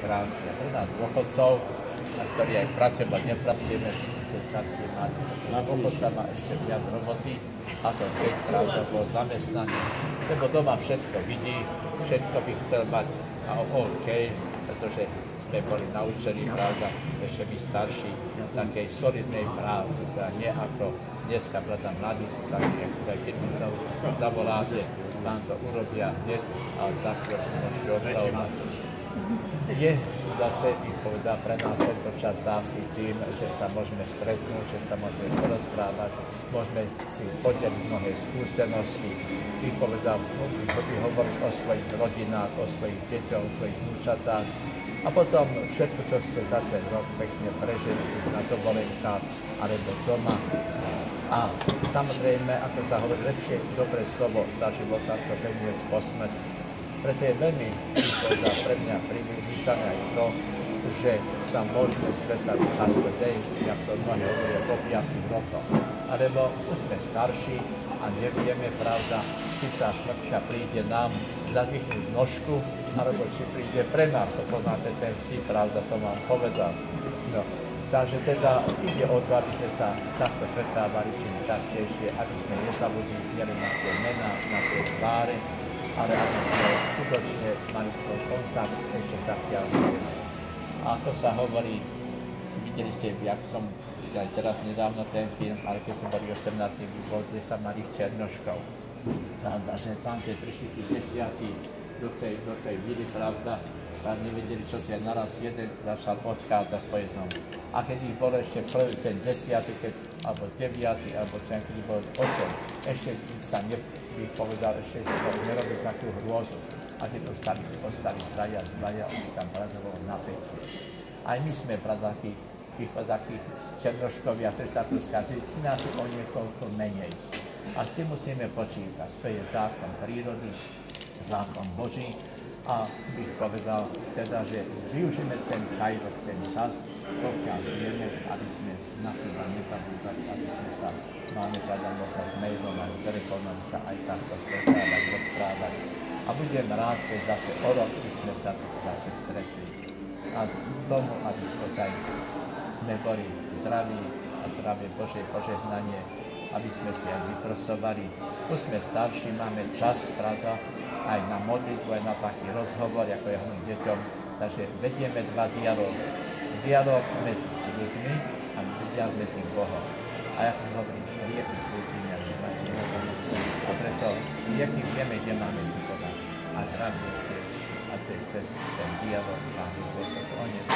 krátky. A pre nás dôchodcov, na ktorí aj pracujeme, ale nepracujeme, ten čas je mať. Dôchodca má ešte viac roboty, ako keď pravda bol zamestnaný. Lebo doma všetko vidí, všetko by chcel mať a OK, pretože sme boli naučení, pravda, ešte my starší, takej solidnej práci, teda nie ako dneska, pravda, mladí sú takí, ak sa firmy zavoláte, vám to urobia hneď a za chvíľu opravovať. Je zase, ich povedal, pre nás tento čas zásluh tým, že sa môžeme stretnúť, že sa môžeme porozprávať, môžeme si podeliť mnohé skúsenosti, ich povedal, by hovoriť o svojich rodinách, o svojich deťoch, o svojich vnúčatách a potom všetko, čo ste za ten rok pekne prežili, či na dovolenkách alebo doma. A samozrejme, ako sa hovorí, lepšie dobré slovo za života, to pevne je po smrti. Preto je veľmi pre mňa privítané aj to, že sa môžeme stretať často deň, jak to mnohé hovoria, po 5 rokoch. Alebo už sme starší a nevieme, pravda, či tá smrťka príde nám zadvihnúť nožku, alebo či príde pre nás. To poznáte ten vtip, pravda, som vám povedal. No, takže teda ide o to, aby sme sa takto stretávali čím častejšie, aby sme nezabudli na tie mená, na tie tváre, ale aby sme skutočne mali svoj kontakt ešte zakiaľ žijeme. A ako sa hovorí, videli ste, jak som aj teraz nedávno ten film, ale keď som boli 18, bol 10 malých černoškov. Pravda, že tam, keď prišli tí 10 do tej vily, pravda, tam nevedeli, čo to je, naraz jeden začal odchádzať po jednom. A keď ich bol ešte prvý, ten 10, alebo 9, alebo ten, keď bol 8, ešte sa by povedal, ešte si to nerobí takú hrôzu. A keď ostali traja, dvaja, už tam bolo napätie. Aj my sme, pravda, takých černoškovia, ktorí sa tu skazili, si nás o niekoľko menej. A s tým musíme počítať. To je zákon prírody, zákon Boží. A bych povedal teda, že využijeme ten kairos, ten čas, pokiaľ žijeme, aby sme na seba nezabúdali, aby sme sa máme teda možnosť mailom alebo telefónom sa aj takto stretávať, rozprávať. A budem rád, keď zase o rok sme sa tu zase stretli. A tomu, aby sme aj neboli zdraví a zdravé Božie požehnanie, aby sme si aj vyprosovali. Už sme starší, máme čas, pravda, aj na modlitbu, aj na taký rozhovor, ako ja hovorím deťom. Takže vedieme dva dialógy. Dialóg medzi ľuďmi a dialóg medzi Bohom. A ako sa hovorí, rieky kultúrne a vlastne a preto rieky vieme, kde máme vykonať. A zdravie tiež. A to je cez ten dialóg Pánu Bohu. On je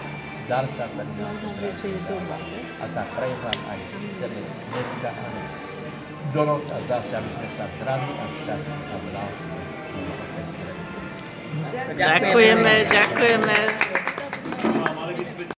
darca, ktorý nám to zdravie. A tak prejem vám aj dneska, ale do rok a zase, aby sme sa zdraví a šťastí a v láske. Ďakujeme.